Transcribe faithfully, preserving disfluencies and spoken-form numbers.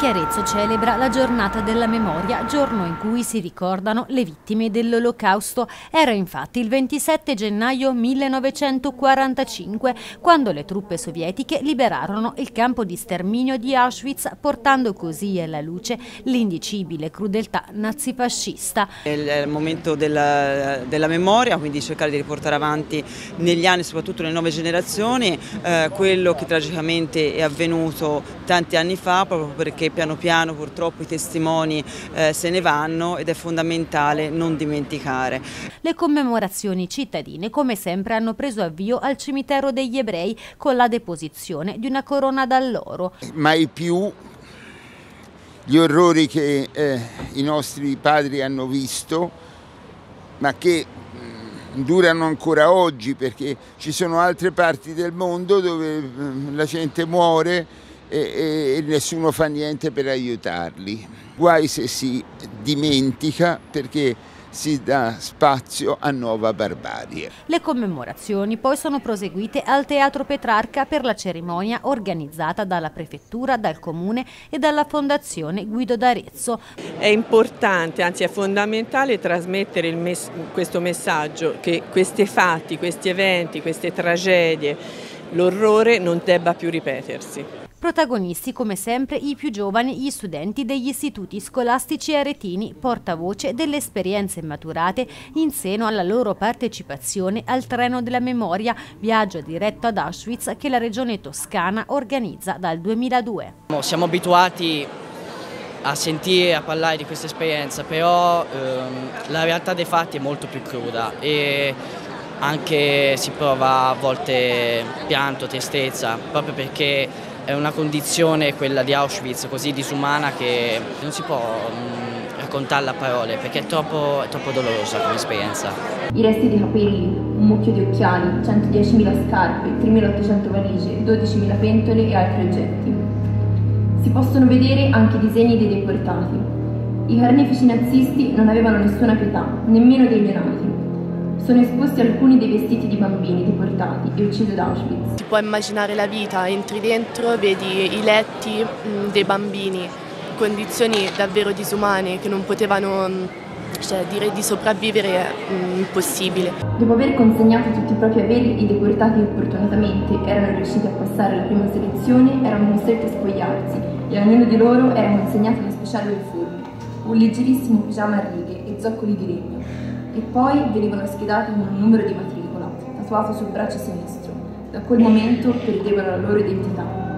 Anche Arezzo celebra la giornata della memoria, giorno in cui si ricordano le vittime dell'Olocausto. Era infatti il ventisette gennaio millenovecentoquarantacinque, quando le truppe sovietiche liberarono il campo di sterminio di Auschwitz, portando così alla luce l'indicibile crudeltà nazifascista. È il momento della, della memoria, quindi cercare di riportare avanti negli anni, soprattutto nelle nuove generazioni, eh, quello che tragicamente è avvenuto tanti anni fa, proprio perché che piano piano purtroppo i testimoni eh, se ne vanno ed è fondamentale non dimenticare. Le commemorazioni cittadine come sempre hanno preso avvio al cimitero degli ebrei con la deposizione di una corona d'alloro. Mai più gli orrori che eh, i nostri padri hanno visto, ma che mh, durano ancora oggi, perché ci sono altre parti del mondo dove mh, la gente muore e, e nessuno fa niente per aiutarli. Guai se si dimentica, perché si dà spazio a nuova barbarie. Le commemorazioni poi sono proseguite al Teatro Petrarca per la cerimonia organizzata dalla Prefettura, dal Comune e dalla Fondazione Guido d'Arezzo. È importante, anzi è fondamentale trasmettere il mes- questo messaggio che questi fatti, questi eventi, queste tragedie, l'orrore non debba più ripetersi. Protagonisti come sempre i più giovani, gli studenti degli istituti scolastici aretini, portavoce delle esperienze maturate in seno alla loro partecipazione al Treno della Memoria, viaggio diretto ad Auschwitz che la Regione Toscana organizza dal duemiladue. Siamo abituati a sentire, a parlare di questa esperienza, però ehm, la realtà dei fatti è molto più cruda e anche si prova a volte pianto, tristezza, proprio perché è una condizione, quella di Auschwitz, così disumana che non si può mh, raccontarla a parole, perché è troppo, è troppo dolorosa come esperienza. I resti di capelli, un mucchio di occhiali, centodiecimila scarpe, tremilaottocento valigie, dodicimila pentole e altri oggetti. Si possono vedere anche i disegni dei deportati. I carnefici nazisti non avevano nessuna pietà, nemmeno dei neonati. Sono esposti alcuni dei vestiti di bambini deportati e uccisi ad Auschwitz. Si può immaginare la vita, entri dentro, vedi i letti mh, dei bambini, condizioni davvero disumane che non potevano, mh, cioè dire di sopravvivere mh, impossibile. Dopo aver consegnato tutti i propri averi, i deportati che fortunatamente erano riusciti a passare la prima selezione erano costretti a spogliarsi e a ognuno di loro era consegnato uno speciale uniforme, un leggerissimo pigiama a righe e zoccoli di legno. E poi venivano schedati con un numero di matricola, tatuato sul braccio sinistro. Da quel momento perdevano la loro identità.